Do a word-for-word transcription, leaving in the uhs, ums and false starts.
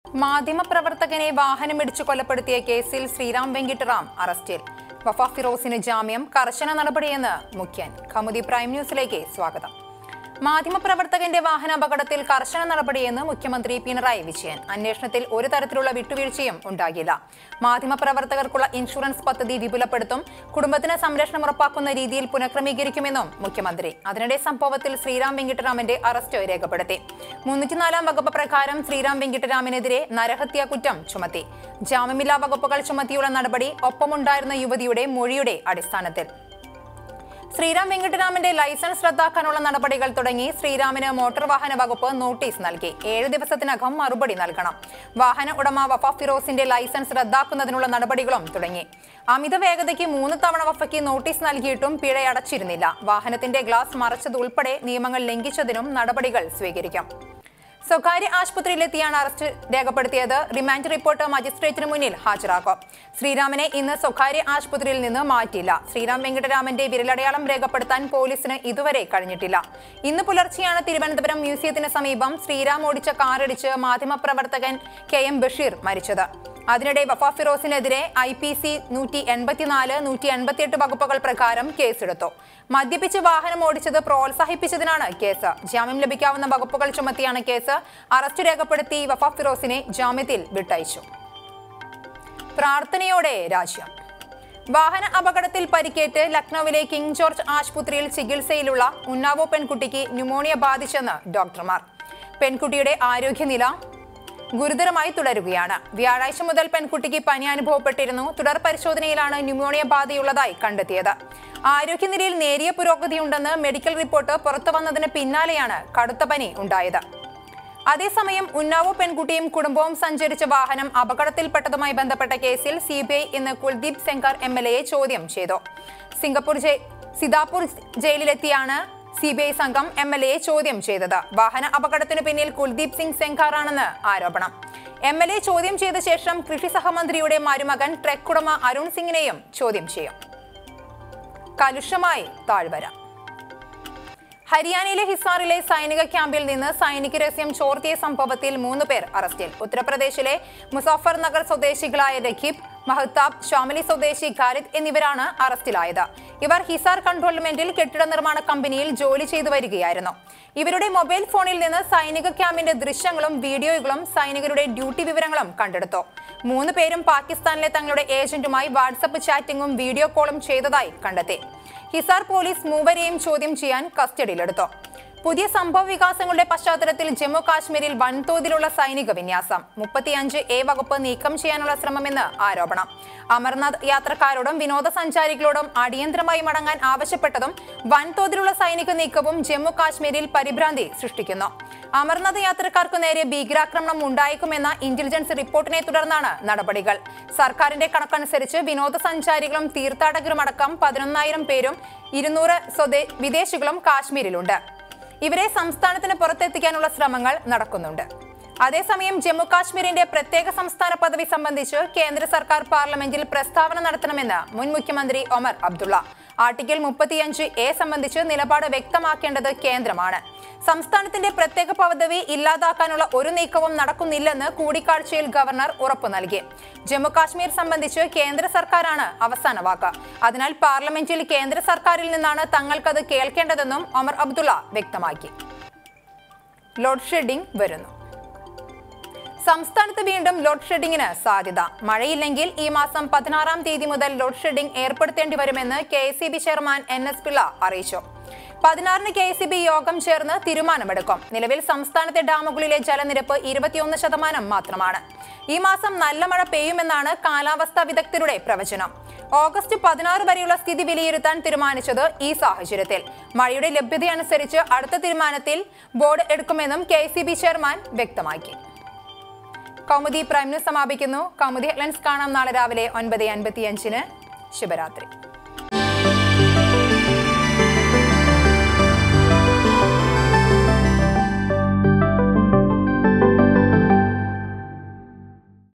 മാധ്യമപ്രവർത്തകനെ വാഹനമിടിച്ചു കൊലപ്പെടുത്തിയ കേസിൽ ശ്രീറാം വെങ്കിട്ടറാം അറസ്റ്റിൽ. വഫ ഫിറോസിന് ജാമ്യം, കർശന നടപടിയെന്ന് മുഖ്യൻ. കൗമുദി പ്രൈം ന്യൂസിലേക്ക് സ്വാഗതം. മാധ്യമപ്രവർത്തകന്റെ വാഹനാപകടത്തിൽ കർശന നടപടിയെന്ന് മുഖ്യമന്ത്രി പിണറായി വിജയൻ. അന്വേഷണത്തിൽ ഒരു തരത്തിലുള്ള വിട്ടുവീഴ്ചയും ഉണ്ടാകില്ല. മാധ്യമപ്രവർത്തകർക്കുള്ള ഇൻഷുറൻസ് പദ്ധതി വിപുലപ്പെടുത്തും, കുടുംബത്തിന് സംരക്ഷണം ഉറപ്പാക്കുന്ന രീതിയിൽ പുനഃക്രമീകരിക്കുമെന്നും മുഖ്യമന്ത്രി. അതിനിടെ സംഭവത്തിൽ ശ്രീറാം വെങ്കിട്ടറാമിന്റെ അറസ്റ്റ് രേഖപ്പെടുത്തി. മുന്നൂറ്റിനാലാം വകുപ്പ് പ്രകാരം ശ്രീറാം വെങ്കിട്ടറാമിനെതിരെ നരഹത്യാ കുറ്റം ചുമത്തി. ജാമ്യമില്ലാ വകുപ്പുകൾ ചുമത്തിയുള്ള നടപടി ഒപ്പമുണ്ടായിരുന്ന യുവതിയുടെ മൊഴിയുടെ അടിസ്ഥാനത്തിൽ. ശ്രീറാം വെങ്കിട്ടറാമിന്റെ ലൈസൻസ് റദ്ദാക്കാനുള്ള നടപടികൾ തുടങ്ങി. ശ്രീറാമിന് മോട്ടോർ വാഹന വകുപ്പ് നോട്ടീസ് നൽകി. ഏഴ് ദിവസത്തിനകം മറുപടി നൽകണം. വാഹന ഉടമ വഫ ഫിറോസിന്റെ ലൈസൻസ് റദ്ദാക്കുന്നതിനുള്ള നടപടികളും തുടങ്ങി. അമിത വേഗതയ്ക്ക് മൂന്ന് തവണ വഫയ്ക്ക് നോട്ടീസ് നൽകിയിട്ടും പിഴയടച്ചിരുന്നില്ല. വാഹനത്തിന്റെ ഗ്ലാസ് മറച്ചതുൾപ്പെടെ നിയമങ്ങൾ ലംഘിച്ചതിനും നടപടികൾ സ്വീകരിക്കും. സ്വകാര്യ ആശുപത്രിയിലെത്തിയാണ് അറസ്റ്റ് രേഖപ്പെടുത്തിയത്. റിമാൻഡ് റിപ്പോർട്ട് മജിസ്ട്രേറ്റിന് മുന്നിൽ ഹാജരാക്കും. ശ്രീറാമിനെ ഇന്ന് സ്വകാര്യ ആശുപത്രിയിൽ നിന്ന് മാറ്റിയില്ല. ശ്രീറാം വെങ്കിട്ടറാമന്റെ വിരലടയാളം രേഖപ്പെടുത്താൻ പോലീസിന് ഇതുവരെ കഴിഞ്ഞിട്ടില്ല. ഇന്ന് പുലർച്ചെയാണ് തിരുവനന്തപുരം മ്യൂസിയത്തിന് സമീപം ശ്രീറാം ഓടിച്ച കാറിടിച്ച് മാധ്യമപ്രവർത്തകൻ കെ എം ബഷീർ മരിച്ചത്. അതിനിടെ വഫ ഫിറോസിനെതിരെ ഐ പി സി നൂറ്റി എൺപത്തിനാല് നൂറ്റി എൺപത്തിയെട്ട് വകുപ്പുകൾ പ്രകാരം കേസെടുത്തു. മദ്യപിച്ച് വാഹനം ഓടിച്ചത് പ്രോത്സാഹിപ്പിച്ചതിനാണ് കേസ്. ജാമ്യം ലഭിക്കാവുന്ന വകുപ്പുകൾ ചുമത്തിയാണ് കേസ്. അറസ്റ്റ് രേഖപ്പെടുത്തി വഫ ഫിറോസിനെ ജാമ്യത്തിൽ വിട്ടയച്ചു. പ്രാർത്ഥനയോടെ രാജ്യം. വാഹന അപകടത്തിൽ പരിക്കേറ്റ് ലക്നൌവിലെ കിങ് ജോർജ് ആശുപത്രിയിൽ ചികിത്സയിലുള്ള ഉന്നാവോ പെൺകുട്ടിക്ക് ന്യൂമോണിയ ബാധിച്ചെന്ന് ഡോക്ടർമാർ. പെൺകുട്ടിയുടെ ആരോഗ്യനില ഗുരുതരമായി തുടരുകയാണ്. വ്യാഴാഴ്ച മുതൽ പെൺകുട്ടിക്ക് പനി അനുഭവപ്പെട്ടിരുന്നു. തുടർ പരിശോധനയിലാണ് ന്യൂമോണിയ ബാധയുള്ളതായി കണ്ടെത്തിയത്. ആരോഗ്യനിലയിൽ നേരിയ പുരോഗതിയുണ്ടെന്ന് മെഡിക്കൽ റിപ്പോർട്ട് പുറത്തു വന്നതിന് പിന്നാലെയാണ് കടുത്ത പനി ഉണ്ടായത്. അതേസമയം ഉന്നാവോ പെൺകുട്ടിയും കുടുംബവും സഞ്ചരിച്ച വാഹനം അപകടത്തിൽപ്പെട്ടതുമായി ബന്ധപ്പെട്ട കേസിൽ സി ബി ഐ ഇന്ന് കുൽദീപ് സെങ്കാർ എം എൽ എയെ ചോദ്യം ചെയ്തു. സിംഗപ്പൂർ സിതാപൂർ ജയിലിലെത്തിയാണ് സി ബി ഐ സംഘം എം എൽ എയെ ചോദ്യം ചെയ്തത്. വാഹന അപകടത്തിനു പിന്നിൽ കുൽദീപ് സിംഗ് സെങ്കാറാണെന്ന് ആരോപണം. എം എൽ എ ചോദ്യം ചെയ്ത ശേഷം കൃഷി സഹമന്ത്രിയുടെ മരുമകൻ ട്രക്ക് ഉടമ അരുൺ സിംഗിനെയും ചോദ്യം ചെയ്യും. കലുഷമായി താഴ്വര. ഹരിയാനയിലെ ഹിസാറിലെ സൈനിക ക്യാമ്പിൽ നിന്ന് സൈനിക രഹസ്യം ചോർത്തിയ സംഭവത്തിൽ മൂന്ന് പേർ അറസ്റ്റിൽ. ഉത്തർപ്രദേശിലെ മുസാഫർ നഗർ സ്വദേശികളായ രഖീബ്, മഹ്താബ്, ഷാമിലി സ്വദേശി ഖാലിദ് എന്നിവരാണ് അറസ്റ്റിലായത്. ഇവർ ഹിസാർ കൺട്രോൾമെന്റിൽ കെട്ടിട നിർമ്മാണ കമ്പനിയിൽ ജോലി ചെയ്തു വരികയായിരുന്നു. ഇവരുടെ മൊബൈൽ ഫോണിൽ നിന്ന് സൈനിക ക്യാമ്പിന്റെ ദൃശ്യങ്ങളും വീഡിയോകളും സൈനികരുടെ ഡ്യൂട്ടി വിവരങ്ങളും കണ്ടെടുത്തു. മൂന്ന് പേരും പാകിസ്ഥാനിലെ തങ്ങളുടെ ഏജന്റുമായി വാട്സപ്പ് ചാറ്റിംഗും വീഡിയോ കോളും ചെയ്തതായി കണ്ടെത്തി. ഹിസാർ പോലീസ് മൂവരെയും ചോദ്യം ചെയ്യാൻ കസ്റ്റഡിയിലെടുത്തു. പുതിയ സംഭവ വികാസങ്ങളുടെ പശ്ചാത്തലത്തിൽ ജമ്മു കാശ്മീരിൽ വൻതോതിലുള്ള സൈനിക വിന്യാസം. മുപ്പത്തിയഞ്ച് എ വകുപ്പ് നീക്കം ചെയ്യാനുള്ള ശ്രമമെന്ന് ആരോപണം. അമർനാഥ് യാത്രക്കാരോടും വിനോദസഞ്ചാരികളോടും അടിയന്തരമായി മടങ്ങാൻ ആവശ്യപ്പെട്ടതും വൻതോതിലുള്ള സൈനിക നീക്കവും ജമ്മു കാശ്മീരിൽ പരിഭ്രാന്തി സൃഷ്ടിക്കുന്നു. അമർനാഥ് യാത്രക്കാർക്കു നേരെ ഭീകരാക്രമണം ഉണ്ടായേക്കുമെന്ന ഇന്റലിജൻസ് റിപ്പോർട്ടിനെ തുടർന്നാണ് നടപടികൾ. സർക്കാരിന്റെ കണക്കനുസരിച്ച് വിനോദസഞ്ചാരികളും തീർത്ഥാടകരുമടക്കം പതിനൊന്നായിരം പേരും ഇരുന്നൂറ് സ്വദേ വിദേശികളും കാശ്മീരിലുണ്ട്. ഇവരെ സംസ്ഥാനത്തിന് പുറത്തെത്തിക്കാനുള്ള ശ്രമങ്ങൾ നടക്കുന്നുണ്ട്. അതേസമയം ജമ്മു കാശ്മീരിന്റെ പ്രത്യേക സംസ്ഥാന പദവി സംബന്ധിച്ച് കേന്ദ്ര സർക്കാർ പാർലമെന്റിൽ പ്രസ്താവന നടത്തണമെന്ന് മുൻ മുഖ്യമന്ത്രി ഒമർ അബ്ദുള്ള. ആർട്ടിക്കിൾ മുപ്പത്തിയഞ്ച് എ സംബന്ധിച്ച് നിലപാട് വ്യക്തമാക്കേണ്ടത് കേന്ദ്രമാണ്. സംസ്ഥാനത്തിന്റെ പ്രത്യേക പദവി ഇല്ലാതാക്കാനുള്ള ഒരു നീക്കവും നടക്കുന്നില്ലെന്ന് കൂടിക്കാഴ്ചയിൽ ഗവർണർ ഉറപ്പു നൽകി. ജമ്മു കാശ്മീർ സംബന്ധിച്ച് കേന്ദ്ര സർക്കാരാണ് അവസാന വാക്ക്. അതിനാൽ പാർലമെന്റിൽ കേന്ദ്ര സർക്കാരിൽ നിന്നാണ് തങ്ങൾക്കത് കേൾക്കേണ്ടതെന്നും ഒമർ അബ്ദുള്ള വ്യക്തമാക്കി. ലോഡ് ഷെഡിംഗ് വരുന്നു. സംസ്ഥാനത്ത് വീണ്ടും ലോഡ് ഷെഡിങ്ങിന് സാധ്യത. മഴയില്ലെങ്കിൽ ഈ മാസം പതിനാറാം തീയതി മുതൽ ലോഡ് ഷെഡിംഗ് ഏർപ്പെടുത്തേണ്ടി വരുമെന്ന് K S E B chairman N S Pillai അറിയിച്ചു. പതിനാറിന് കെ എസ് ഇ ബി യോഗം ചേർന്ന് തീരുമാനമെടുക്കും. നിലവിൽ സംസ്ഥാനത്തെ ഡാമുകളിലെ ജലനിരപ്പ് ഇരുപത്തിയൊന്ന് ശതമാനം മാത്രമാണ്. ഈ മാസം നല്ല മഴ പെയ്യുമെന്നാണ് കാലാവസ്ഥാ വിദഗ്ധരുടെ പ്രവചനം. ഓഗസ്റ്റ് പതിനാറ് വരെയുള്ള സ്ഥിതി വിലയിരുത്താൻ തീരുമാനിച്ചത് ഈ സാഹചര്യത്തിൽ. മഴയുടെ ലഭ്യതയനുസരിച്ച് അടുത്ത തീരുമാനത്തിൽ ബോർഡ് എടുക്കുമെന്നും K S E B chairman വ്യക്തമാക്കി. കൗമുദി പ്രൈം ന്യൂസ് സമാപിക്കുന്നു. കൗമുദി ഹെഡ്ലൈൻസ് കാണാം നാളെ രാവിലെ ഒൻപത് അൻപത്തിയഞ്ചിന്. ശുഭരാത്രി.